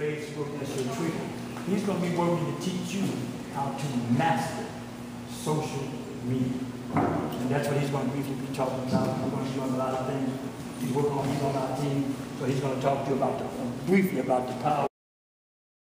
Facebook, that's your Twitter. He's going to be working to teach you how to master social media. And that's what he's going to briefly be talking about. We're going to be doing a lot of things. He's on our team, so he's going to talk to you about briefly about the power